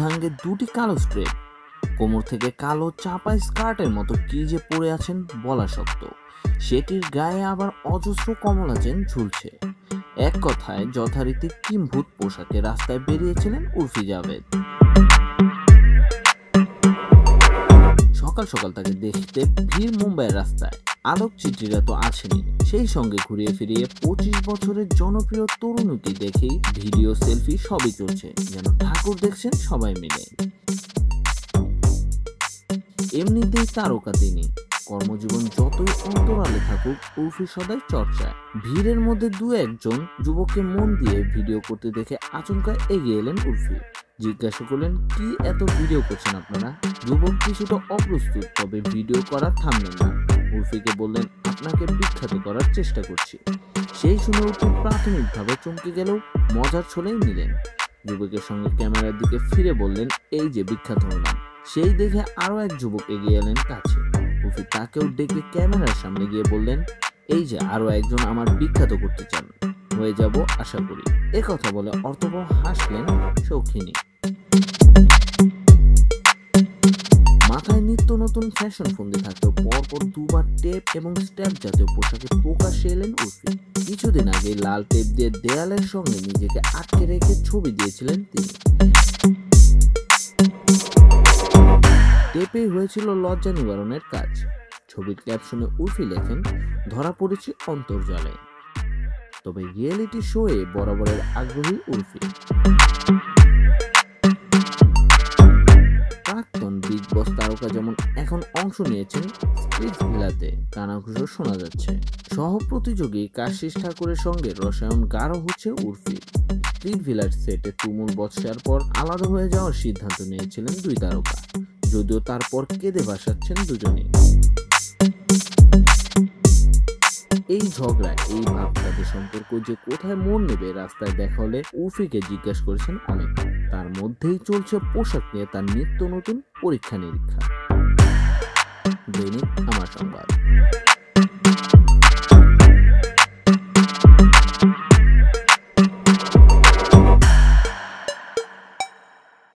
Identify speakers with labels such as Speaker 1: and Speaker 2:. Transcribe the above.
Speaker 1: অর্ধাঙ্গে দুটি কালো স্ট্রেপ, কোমর থেকে কালো চাপা স্কার্টের মতো কি যে পরে আছেন বলা শক্ত। সেটির গায়ে আবার অজস্র কমলা চেন ঝুলছে। এক কথায় যথারীতি কিম্ভূত পোশাকে রাস্তায় বেরিয়েছিলেন উর্ফি জাভেদ। সকাল সকাল তাকে দেখতে ভিড় মুম্বাইয়ের রাস্তায়। আলোকচিত্রীরা তো আছেনই, সেই সঙ্গে ঘুরিয়ে ফিরিয়ে 25 বছরের জনপ্রিয় তরুণীকে দেখেই ভিডিও, সেলফি সবই চলছে, যেন ঠাকুর দেখছেন সবাই মিলে। এমনিতেই তারকা তিনি, কর্মজীবন যতই অন্তরালে থাকুক উর্ফি সদাই চর্চায়। ভিড়ের মধ্যে দু একজন যুবককে মন দিয়ে ভিডিও করতে দেখে আচমকা এগিয়ে এলেন উর্ফি। জিজ্ঞাসা করলেন, কি এত ভিডিও করছেন আপনারা? যুবক কিছুটা অপ্রস্তুত, তবে ভিডিও করা থামলেন না। উর্ফিকে বললেন, আপনাকে বিখ্যাত করার চেষ্টা করছি। সেই শুনে উর্ফি প্রাথমিকভাবে চমকে গেলেও মজার ছলেই নিলেন। যুবকের সঙ্গে ক্যামেরার দিকে ফিরে বললেন, এই যে বিখ্যাত হলাম। সেই দেখে আরো এক যুবক এগিয়ে এলেন কাছে। উর্ফি তাকেও ডেকে ক্যামেরার সামনে গিয়ে বললেন, এই যে আরো একজন আমার বিখ্যাত করতে চান, হয়ে যাব আশা করি। কথা বলে অর্থবহ হাসলেন শৌখিনী। মাথায় নিত্য নতুন ফ্যাশন ফন্দি থাকতেও পরপর দুবার টেপ এবং স্টেপ জাতীয় পোশাকে প্রকাশ্যে এলেন উর্ফি। কিছুদিন আগে লাল টেপ দিয়ে দেয়ালের সঙ্গে নিজেকে আটকে রেখে ছবি দিয়েছিলেন তিনি। টেপেই হয়েছিল লজ্জা নিবারণের কাজ। ছবির ক্যাপশনে উর্ফি লেখেন, ধরা পড়েছি অন্তর্জালে। তবে রিয়েলিটি শোয়ে বরাবরের আগ্রহী উর্ফি। প্রাক্তন বিগ বস তারকা যেমন এখন অংশ নিয়েছেন স্প্লিটসভিলাতে, কানাঘুষো শোনা যাচ্ছে। সহ প্রতিযোগী কাশিস ঠাকুরের সঙ্গে রসায়ন গাঢ় হচ্ছে উর্ফি। স্প্লিটসভিলার সেটে তুমুল বচসার পর আলাদা হয়ে যাওয়ার সিদ্ধান্ত নিয়েছিলেন দুই তারকা, যদিও তারপর কেঁদে ভাসাচ্ছেন দুজনেই। এই ঝগড়া, এই ভাব, তাদের সম্পর্ক যে কোথায় মোড় নেবে রাস্তায় দেখা হলে উর্ফিকে জিজ্ঞাসা করেছেন অনেক। তার মধ্যেই চলছে পোশাক নিয়ে তার নিত্য নতুন পরীক্ষা নিরীক্ষা। দৈনিক আমার সংবাদ।